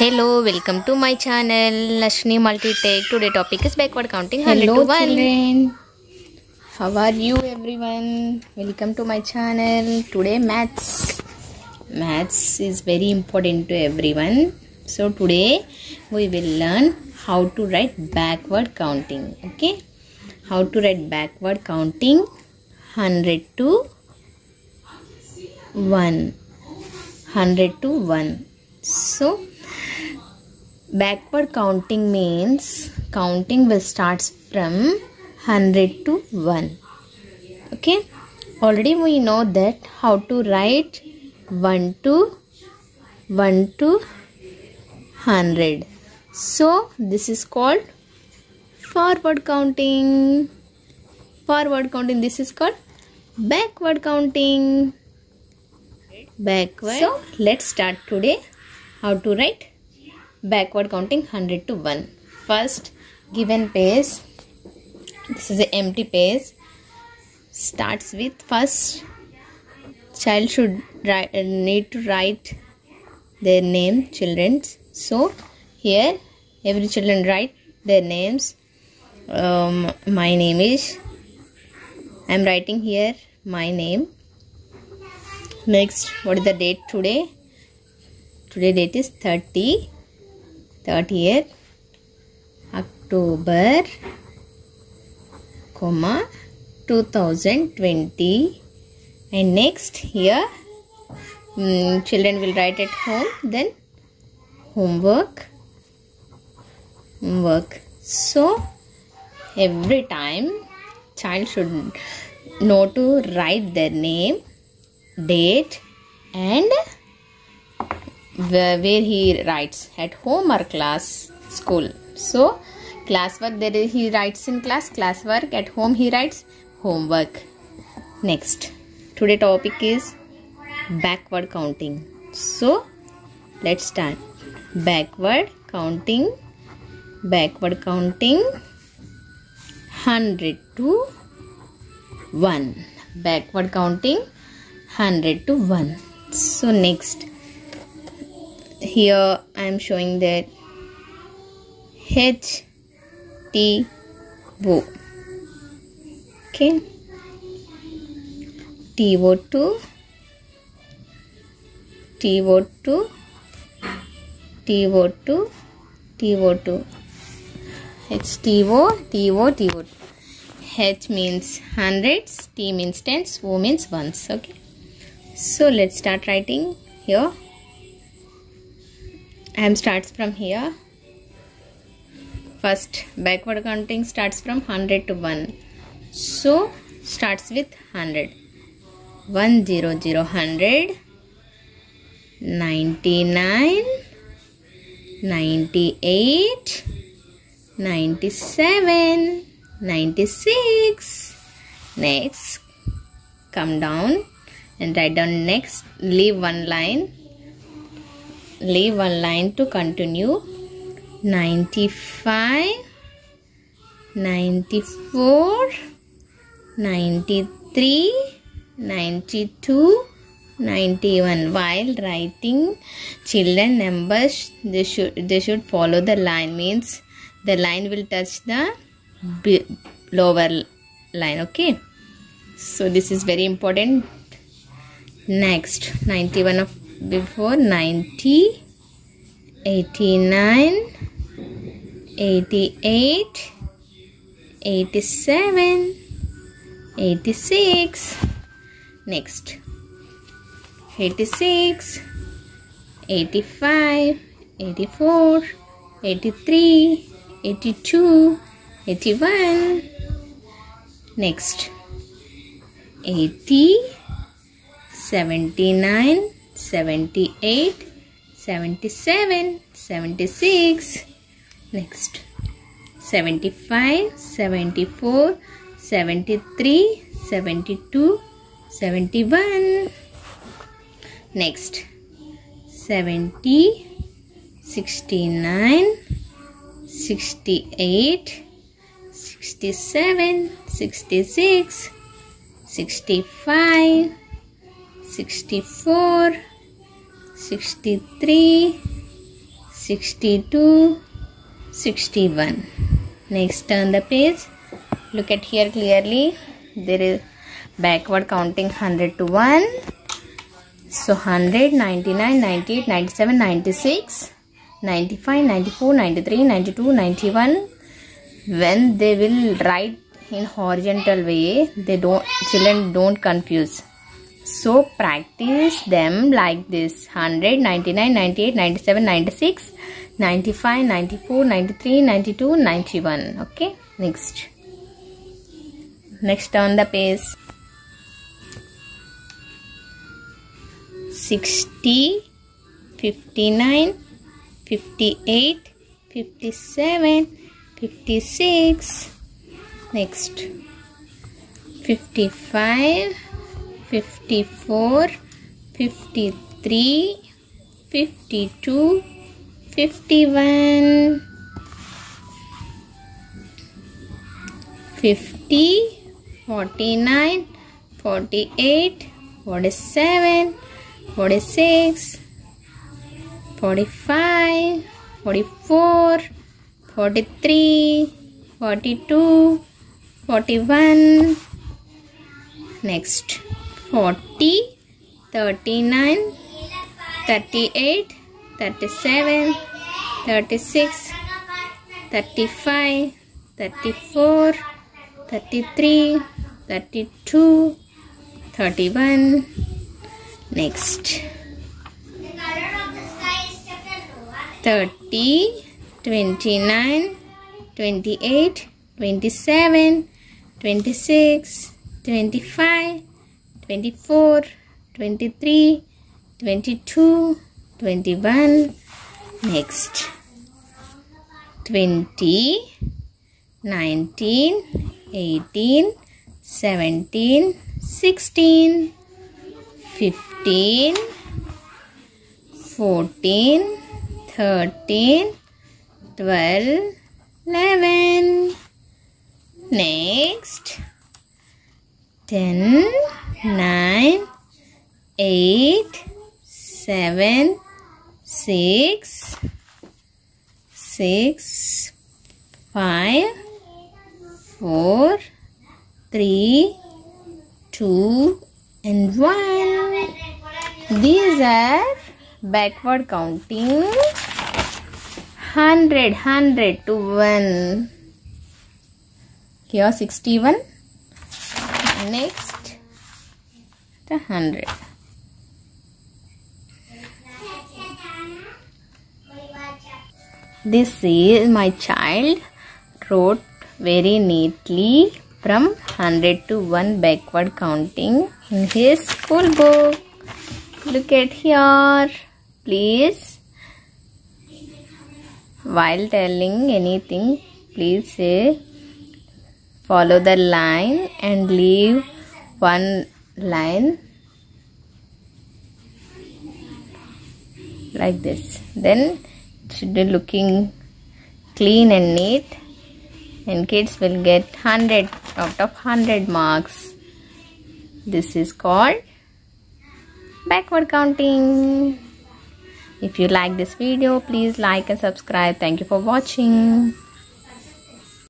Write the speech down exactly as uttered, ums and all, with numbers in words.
Hello, welcome to my channel Lashni Multitech. Today topic is backward counting. Hello one hundred to children, how are you everyone? Welcome to my channel. Today maths. Maths is very important to everyone. So today we will learn how to write backward counting. Okay, how to write backward counting one hundred to one. one hundred to one. So backward counting means counting will start from one hundred to one. Okay, already we know that how to write one to one to one hundred. So this is called forward counting. Forward counting, this is called backward counting. Backward. So let's start today how to write backward counting one hundred to one. First, given page, this is an empty page, starts with first child should write, uh, need to write their name, children. So here every children write their names. Um, my name is, I am writing here my name. Next, what is the date today? Today date is thirty. thirtieth October, comma two thousand twenty. And next here um, children will write at home, then homework homework so every time child should know to write their name, date, and where he writes at home or class, school. So classwork there he writes in class, classwork at home he writes homework. Next, today topic is backward counting. So let's start. Backward counting. Backward counting one hundred to one. Backward counting one hundred to one. So next, here I am showing that H T O. Okay, T O two, T O two, T O two, T O two, H T O, T O, T O. H means hundreds, T means tens, O means ones. Okay, so let's start writing here. I am starts from here. First, backward counting starts from one hundred to one. So starts with one hundred. one hundred, one hundred, ninety-nine, ninety-eight, ninety-seven, ninety-six. Next, come down and write down next. Leave one line. Leave one line to continue. ninety-five, ninety-four, ninety-three, ninety-two, ninety-one. While writing children numbers, they should they should follow the line. Means the line will touch the lower line. Okay, so this is very important. Next, ninety-one of before, ninety, eighty-nine, eighty-eight, eighty-seven, eighty-six. Next, eighty-six, eighty-five, eighty-four, eighty-three, eighty-two, eighty-one. Next, eighty, seventy-nine, seventy-eight, seventy-seven, seventy-six. Next, seventy-five, seventy-four, seventy-three, seventy-two, seventy-one. Next, seventy, sixty-nine, sixty-eight, sixty-seven, sixty-six, sixty-five, sixty-four, sixty-three, sixty-two, sixty-one. Next, turn the page. Look at here clearly. There is backward counting one hundred to one. So one hundred, ninety-nine, ninety-eight, ninety-seven, ninety-six, ninety-five, ninety-four, ninety-three, ninety-two, ninety-one. When they will write in horizontal way, they don't children don't confuse. So practice them like this: one hundred, ninety-nine, ninety-eight, ninety-seven, ninety-six, ninety-five, ninety-four, ninety-three, ninety-two, ninety-one. Okay, next. Next, turn the page. sixty, fifty-nine, fifty-eight, fifty-seven, fifty-six. Next, fifty-five, fifty-four, fifty-three, fifty-two, fifty-one, fifty, forty-nine, forty-eight, forty-seven, forty-six, forty-five, forty-four, forty-three, forty-two, forty-one. Next, forty, thirty-nine, thirty-eight, thirty-seven, thirty-six, thirty-five, thirty-four, thirty-three, thirty-two, thirty-one. Next, thirty, twenty-nine, twenty-eight, twenty-seven, twenty-six, twenty-five, twenty-four, twenty-three, twenty-two, twenty-one. Next, twenty, nineteen, eighteen, seventeen, sixteen, fifteen, fourteen, thirteen, twelve, eleven. Next, ten, nine, eight, seven, six, six, five, four, three, two, and one. These are backward counting hundred, hundred to one. Here sixty-one. Next, the hundred. This is my child wrote very neatly from one hundred to one backward counting in his school book. Look at here. Please, while telling anything, please say follow the line and leave one line like this. Then it should be looking clean and neat, and kids will get one hundred out of one hundred marks. This is called backward counting. If you like this video, please like and subscribe. Thank you for watching.